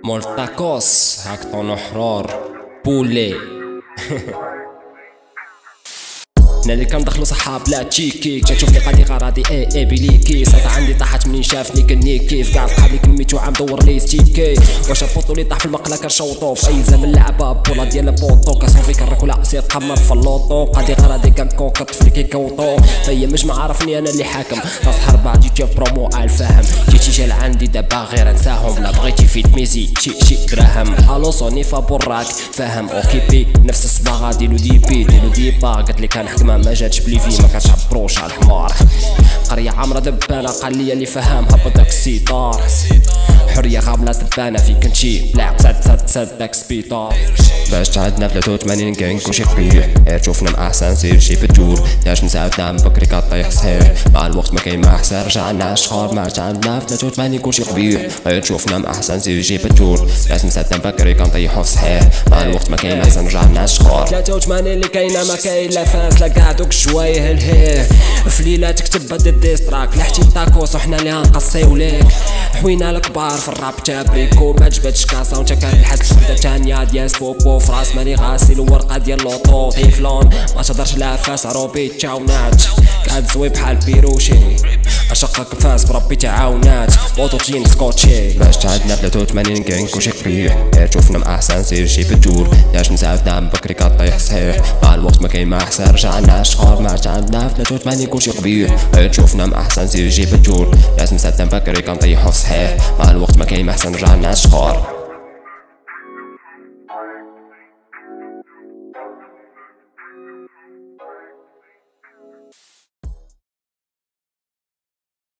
مول تاكوس هاك طونو حرور بولي. انا اللي كندخلو صحاب لا تشيكي تشوفني قادي غراضي اي بليكي السلطة عندي طاحت منين شافني كني كيف كاع صحابي كميتو عام دور لي ستيكي واش البوطو اللي طاح في المقله كنشوطو في اي زمن لعبه بولا ديال البوطو كصافي كنركو العصير تقمر في اللوطو قادي غراضي كنكوكط في كيكوطو فهي مش معرفني انا اللي حاكم راس حربه جيتي في برومو الفهم جيتي جال عندي دابا غير انساهم لا بغيتي في تميزي شي دراهم الو سوني فابوراك فاهم اوكيبي نفس الصباغه ديلو ديبا قالت لي كنحكم ما جاتش بليفي ما كتعبروش على الحمار قريه عامره دبانه قال لي اللي فهام هبط داك السيطار حريه غامله سبانه فين كنتي بلا تسد داك السبيطار باش تعدنا في 83 كاين كلشي قبيح غير شوفنا مع احسن سير شي بدور لاش نساعدنا من بكري كطيح صحيح مع الوقت ما كاين ما احسن رجعنا عالشخور ما رجعنا في 83 كلشي قبيح غير شوفنا مع احسن سير شي بدور لاش نساعدنا من بكري كنطيحو صحيح مع الوقت ما كاين ما احسن رجعنا عالشخور 83 اللي كاينه ما كاين لا فاس لا كاع دوك الشوايه الهيه في ليله تكتب هاد ديستراك لحتي تاكوس وحنا اللي غنقصيو ليك حوينا الكبار في الراب تابريكو ما جبدش كاسه وانت كتحس وحده تانيه ديال سبوبو فراس ماني غاسل ورقه ديال لوطو طيفلون ما تهضرش لا فاس روبي تشاونات قاعد زوي بحال بيروشي اشقك فاس بربي تعاونات موطوتين سكوتشي باش تعدنا 83 كاين كلشي قبيح غير شوفنا مع احسن سير شي بدور لاش نساعدنا من بكري كطيح صحيح مع الوقت ما كاين ما احسن رجعنا عالشخور ما رجعنا في 83 كلشي قبيح غير شوفنا مع احسن سير شي بدور لاش نساعدنا من بكري كنطيحو صحيح مع الوقت ما كاين ما احسن رجعنا عالشخور